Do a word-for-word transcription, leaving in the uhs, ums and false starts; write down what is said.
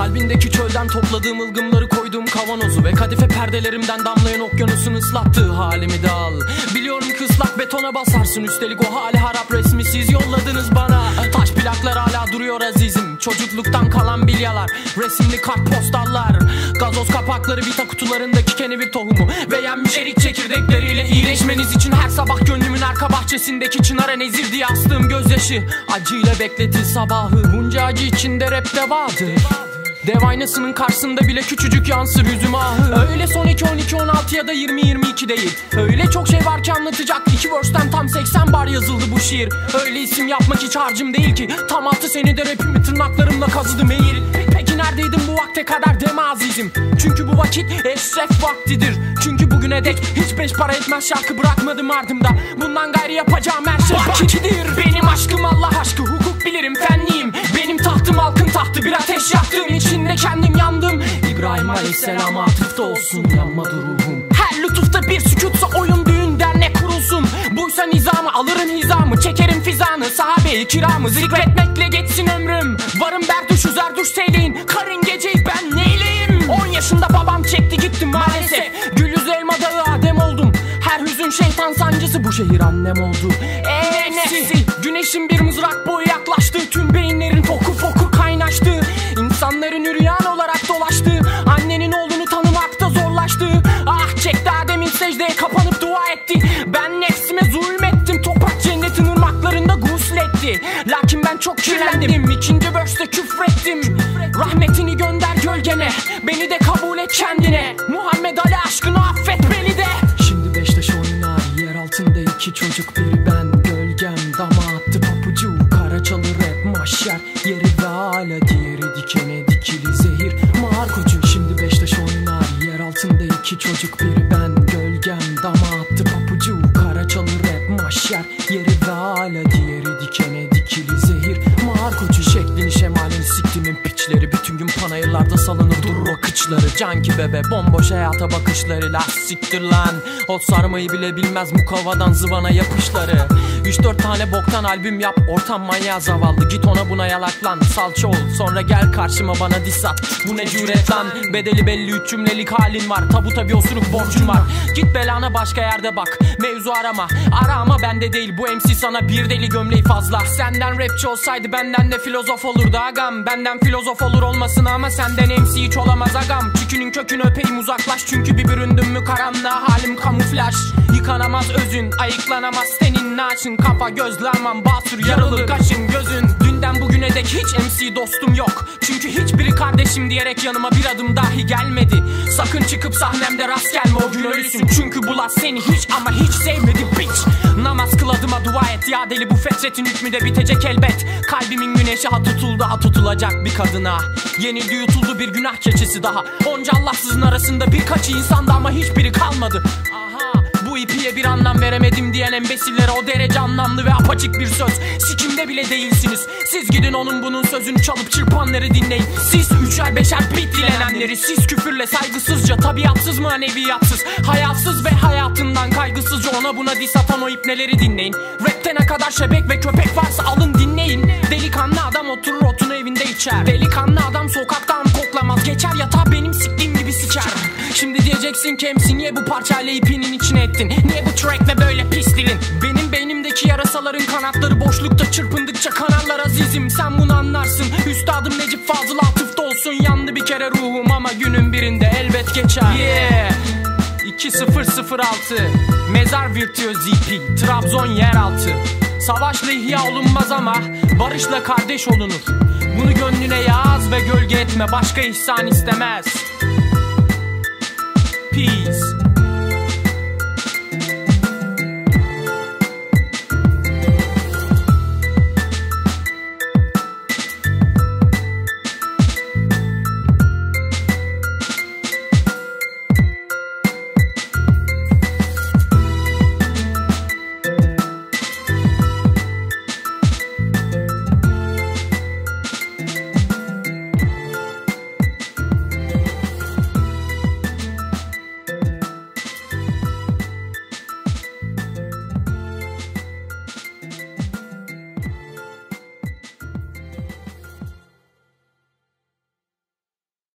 Kalbindeki çölden topladığım ılgımları koyduğum kavanozu ve kadife perdelerimden damlayan okyanusun ıslattığı halimi de al. Biliyorum ki ıslak betona basarsın, üstelik o hali harap resmi siz yolladınız bana. Taş plaklar hala duruyor azizim, çocukluktan kalan bilyalar, resimli kartpostallar, gazoz kapakları, vita kutularındaki kenevir tohumu ve yenmiş erik çekirdekleriyle iyileşmeniz için her sabah gönlümün arka bahçesindeki çınara nezir diye astığım gözyaşı acıyla bekletir sabahı. Bunca acı içinde rap de vardı, dev aynasının karşısında bile küçücük yansır yüzüm ahı. Öyle son iki on iki on altı ya da yirmi yirmi iki değil, öyle çok şey var ki anlatacak. İki verse'ten tam seksen bar yazıldı bu şiir. Öyle isim yapmak hiç harcım değil ki, tam altı senede rapimi tırnaklarımla kazıdım eğil. Peki neredeydin bu vakte kadar deme azizim, çünkü bu vakit eşref vaktidir. Çünkü bugüne dek hiç beş para etmez şarkı bırakmadım ardımda. Bundan gayrı yapacağım her şey vakitlidir. Benim aşkım Allah aşkı, hukuk bilirim, fenliyim. Benim tahtım halkın tahtı, bir ateş yaktığım içinde kendim yandım. İbrahim Aleyhisselam'a atıfta olsun yanmadı ruhum. Her lütufta bir sükutsa oyun düğün dernek kurulsun. Buysa nizamı alırım hizamı, çekerim fizanı, sahabe-i kiramı zikretmekle geçsin ömrüm. Varım berduş üzerduş seyleyin, karın geceyi ben neyleyim? On yaşında babam çekti gitti maalesef, gül yüzü elma dağı Adem oldum. Her hüzün şeytan sancısı, bu şehir annem oldu. Eee nefsi, güneşin bir mızrak boyu yaklaştı, tüm beyinlerin fokur fokur kaynaştı. İnsanların üryan olarak dolaştı, annenin oğlunu tanımakta zorlaştı. Ah çekti Adem'in secdeye kapanıp dua etti. Ben nefsime zulmettim, toprak cennetin ırmaklarında gusletti. Lakin ben çok kirlendim, ikinci verse'te küfrettim. Rahmetini gönder gölgene, beni de kabul et kendine. Muhammed Ali aşkını affet beni de. Şimdi Beşiktaş oynar, yer altında iki çocuk, biri ben, gölgem dama attı papucu. Karaçalı rap mahşer yeri ve hala diğeri dikene dikili zehir markocu. Şimdi Beşiktaş oynar, yer altında iki çocuk, biri ben, gölgem dama attı papucu. Karaçalı rap mahşer yeri ve hala diğeri dikene dikili zehir markocu. Şeklini şemalini siktimin piçleri, bütün gün panayırlarda salınır durur o kıçları. Canki bebe bomboş hayata bakışları, la siktir lan. Ot sarmayı bile bilmez mukavvadan zıvana yapışları. Üç dört tane boktan albüm yap, ortam manyağı zavallı, git ona buna yalaklan. Salça ol sonra gel karşıma bana diss at, bu ne cüret lan. Bedeli belli üç cümlelik halin var, tabuta bir osuruk borcun var. Git belana başka yerde bak, mevzu arama. Ara ama bende değil, bu M C sana bir deli gömleği fazla. Senden rapçi olsaydı benden de filozof olurdu agam. Benden filozof olur olmasın ama senden M C hiç olamaz agam. Çükünün kökünü öpeyim uzaklaş, çünkü bir büründüm mü karanlığa halim kamuflaj. Yıkanamaz özün, ayıklanamaz senin naşın. Kafa gözlemem basur, yarılır kaşın gözün. Dünden bugüne dek hiç M C dostum yok, çünkü hiçbiri kardeşim diyerek yanıma bir adım dahi gelmedi. Sakın çıkıp sahnemde rast gelme, o gün ölüsün. Çünkü bu laf seni hiç ama hiç sevmedi bitch. Namaz kıl adıma dua et ya deli, bu fetretin hükmü de bitecek elbet. Kalbimin güneşi ha tutuldu ha tutulacak bir kadına. Yenildi yutuldu bir günah keçisi daha. Onca Allahsızın arasında birkaçı insandı ama hiçbiri kalmadı. Aha, bu ipiye bir anlam veremedim diyen embesillere o derece anlamlı ve apaçık bir söz. Sikimde bile değilsiniz. Siz gidin onun bunun sözünü çalıp çırpanları dinleyin. Siz üçer beşer bit dilenenleri, siz küfürle saygısızca, tabiatsız maneviyatsız, hayatsız ve hayatından kaygısızca ona buna diss atan o ipneleri dinleyin. Rapte ne kadar şebek ve köpek varsa alın dinleyin. Delikanlı adam oturur otunu evinde içer. Delikanlı adam sokaktan koklamaz, geçer yatağa benim siktiğim gibi siker. Şimdi diyeceksin ki M C niye bu parçayla ipinin içine ettin? Niye bu track ve böyle pis dilin? Benim beynimdeki yarasaların kanatları boşlukta çırpındıkça kanarlar azizim. Sen bunu anlarsın. Üstadım Necip Fazıl atıfta olsun. Yandı bir kere ruhum ama günün birinde elbet geçer. Yeah. iki sıfır sıfır altı Mezar Virtüöz E P, Trabzon yeraltı. Savaşla ihya olunmaz ama barışla kardeş olunur. Bunu gönlüne yaz ve gölge etme, başka ihsan istemez. Peace.